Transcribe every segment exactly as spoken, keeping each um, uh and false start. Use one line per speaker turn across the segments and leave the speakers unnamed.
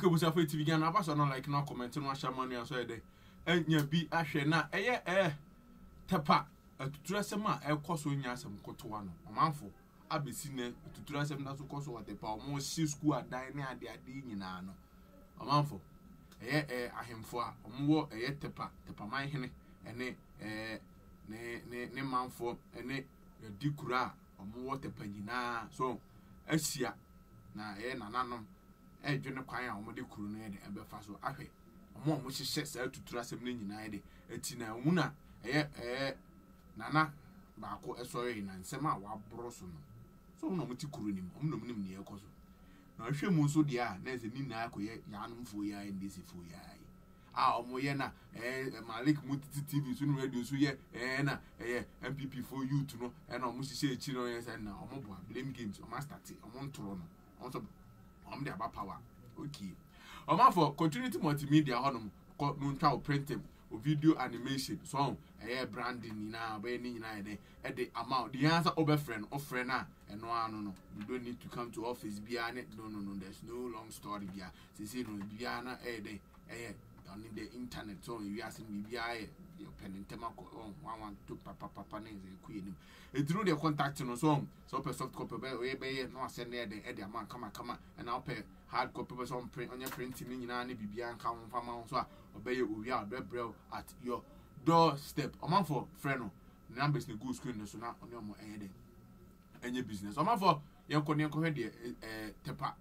okay, we say for T V gan aba so no like no comment no ahya manu aso e dey enya bi ahwe na eye eh Tepa atutura asem a ekoso nya asem kotowa no omanfo abesi ne atutura asem na so koso Tepa omo si school adan ne ade ade nyina no omanfo eye eh ahemfo a omo eye Tepa Tepa man hene ene eh ne ne ne manfo ene dikura omo Tepa nyina so asia na eye nananom e dwene kwan a omo de kuru no ede ebefa so ahwe omo omo hyehye sa atutura asem ne nyina ede eti na huna eye eh nana baako esori na nsem a wabro so no so no muti kuru nim om no nim ne ekoso na hwe mu so de a na eze ni na akoye yanom fo ya ndc fo ya a omo ye na eh Malik Mutiti T V so no radio so ye eh na eh M P P for youth no e na omo hye echi no ye say na omo bo blame games omo start omo ntoro no omo so omo de aba power okay omo for continuity multimedia honom no ntwa printing o video animation so eh branding ni na ba ni nyina ede ede amount the answer over friend of friend na eno anu no you don't need to come to office bia no no no there's no long story bia say say no bia na ede eh on the internet so you ask me bia eh your pen and tema ko one one two papa papa na ze ku enim e through the contact no so so per soft copy be we be no send ede ede amount kama kama and now per hard copy be so print on your printing ni nyina na bibia nka ho fama so a obey owi a brew at your doorstep. A man for friend, the numbers the good screen so now on your more any business. A man for young Korean Korean Tepa.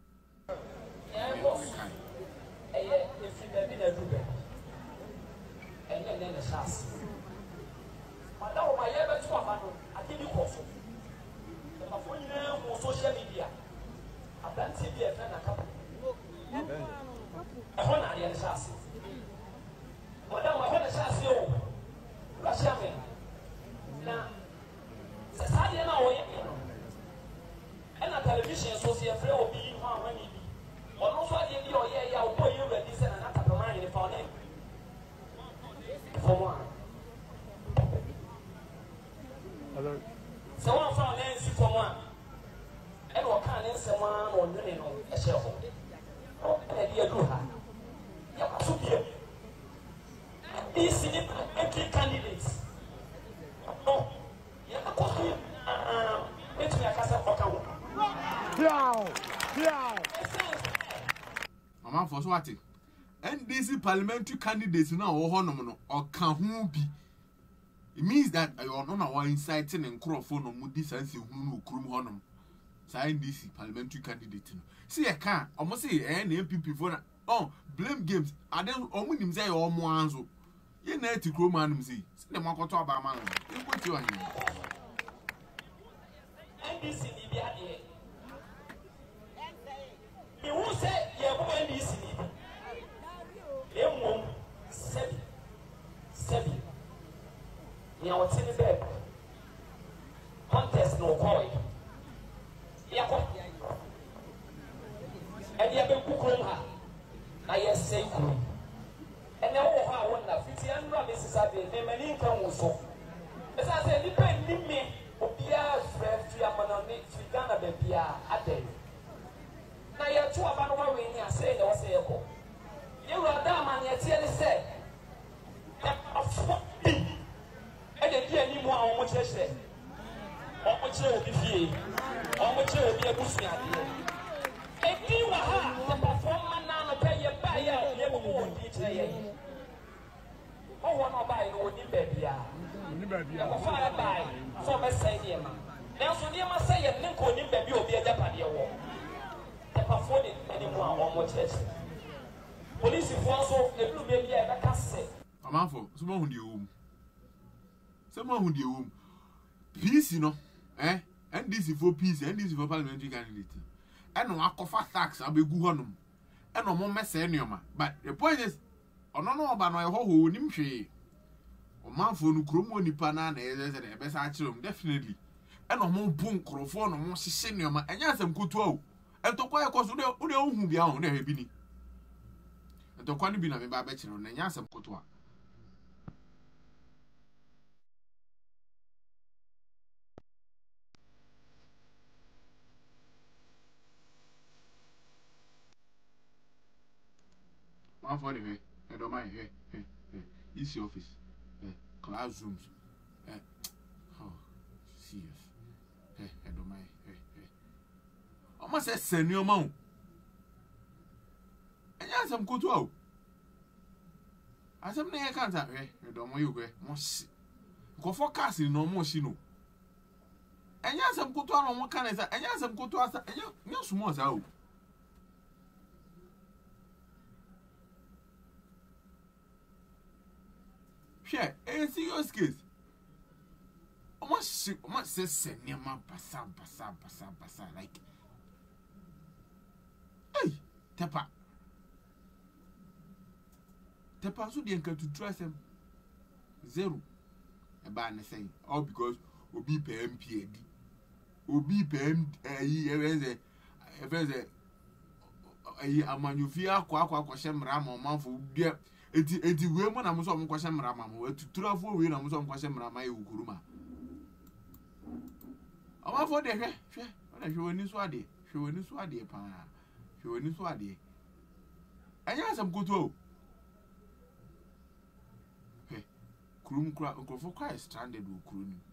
And then the chance. Madame, my ever to a man, I didn't call for the phone social media. I've done T V and a couple. I want to chance. Madame, I want to chance you. Russian. Now, society now, and a television social free will be how many. Or also, I did your yeah, yeah, boy, you ready, and another man in the phone. For one. So one found Nancy for one. And what kind of someone or doing a shell? Oh, and a dear Luha. Yeah, these M P candidates. Oh, yeah, of course, um, it's me a casa for cow. Yeah, yeah.
Mama for what? N D C parliamentary candidates now or honomo or can be. It means that I are not our inciting and crowphone or moody sense who crum honum. N D C parliamentary candidate. See, I can't almost say any M P P for oh, blame games. I don't own him say or more answer. You know to grow man, see. The Mako to about man. You put you on him.
N D C, you won't say you're N D C. Emu seven, seven. You are sitting back. Contest no coin. Yeah, and you have been cooking her. I say, and now I want that fifty and not Missus Abby, the many come also. As I said, depend on me, Obia, friend, Fiamanoni, Figana, Bebia, a day. Now you're two about one way, I say, there was a echo. You are damn and yet really said, and then you any more on what you said. On what you will be here, on what you will be a bush. If you are the performer now, pay your buyer, you won't be today. Oh, one of my own baby. I'm a fire by from a say, now, so you must say, a Lincoln baby will be a Japanese war. The performing anymore on what you said. Police also a blue baby I can say.
A man for someone who the home. Someone who the home. Peace, you know, eh? And this is for peace, and this is for parliamentary candidate. And no alcohol tax, I'll be good on them. And no more mess anymore. But the point is, I don't know about my whole nimshi. A man for no chromo nipana, as a best actually, definitely. And no more boom, crofon, no more senior, and yes, I'm good to. And to quite cause who they own beyond their bini. And to quite be a bachelor, and yes, I'm good to. I'm for the way. I don't mind. Hey, hey, hey. Easy office. Hey, classrooms. Hey, oh, serious. Hey, I don't mind. Hey, hey. I must say, send your mount. And yes, I'm good to out. As I'm near contact, eh? I don't want you go. Must go for casting no more, she know. And yes, I'm good to on what kind of that. And yes, I'm good to ask. And you're small out. Share, a serious case. I must I must say, send your man, basa, basa, basa, basa, like. Hey, Tepa. Tepa, so they can to trust him. Zero. A ban saying, all because Obi P M P A D. Obi P M, eh, he a manufia, quack, quack, shem ram or man for dear. Eti eti we mo na mo so mo kwahye mra ma mo etu turafo we na mo so mo kwahye mra ma e ukuruma amafo de hwe hwe na hwe woni so ade hwe woni so ade pa hwe woni so ade anya asam koto o he kurum kura nkofo kwa stranded ukuru ni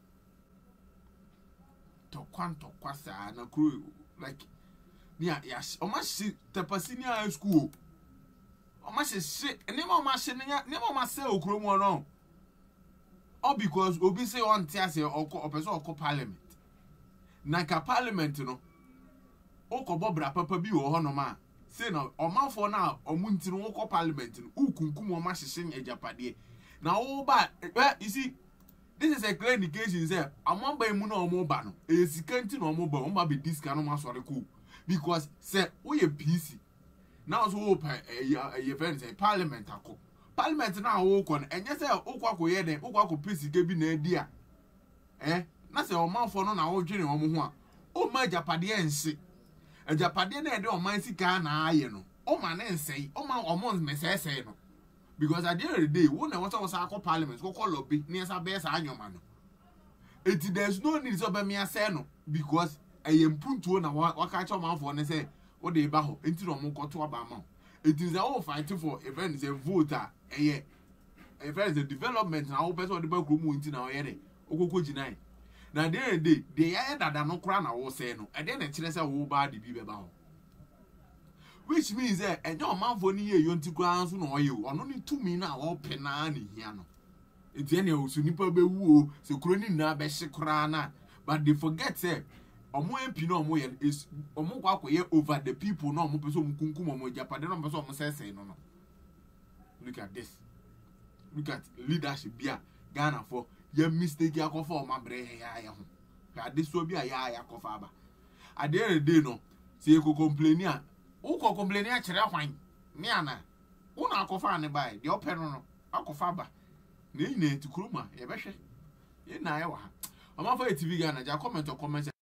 to kwanto kwasa na kuru like nia ya o ma shi Tepa high school. O ma se shit, and name ma she nya, name ma say okromo no. All because obi say on tia say or person or parliament. Na ka parliament no. O ko bobra papa bi wo ho no ma. Say no, o ma for na o mu ntinu wo ko parliament no. Ukunkum o ma hyehye ejapade. Na wo ba, you see, this is a clear indication say amon ba mu na o mo ba no. E sika nti na o mo ba, o ma be diska no ma sore ko. Because say we P C. Now so open a event say parliament ako. Parliament now wo kon enye say okwa koye den okwa ko pesi ke bi na edi a. Eh na say o manfo no na wo dwene wo ho a. O ma japade ense. Ajapade na ede o man sika na aye no. O ma na ensei, o ma o mon mesese no. Because at the end of the day, wo na wo say wo sa parliament ko call lobby na esa be sa anyoma no. Eti there's no need so be me ase no because ayempuntuo na waka cha manfo ne say o de ba ho enti no mo koto aba ma it is all fighting for event is a voter eh event is a development na o person de ba kro mu enti na o ye de okoko ginai na dey dey dey ya dada no kra na wo say no e dey na kire say wo ba de bi be ba ho which means eh enyo manfo ni ye yonti kra so na o ye o no ni tumi na wo pe na na hia no enti ene o su nipa be wu o se kro ni na be hye kra na but they forget say omo M P no omo ye is omo kwa koye over the people no omo peso mkunkum omo japade no peso omo sese no no. Look at this. Look at leadership bia Ghana for ye mistake yakofa omo bre ya ya ho. Ka this so bia ya ya kofa aba. At the end of the day no say you go complain a who go complain a kire hwan me ana who na akofa ne bai de ope no no akofa aba na ina etikuruma ye behwe ye na ye wa ha. Omo fa T V Ghana ja comment or comment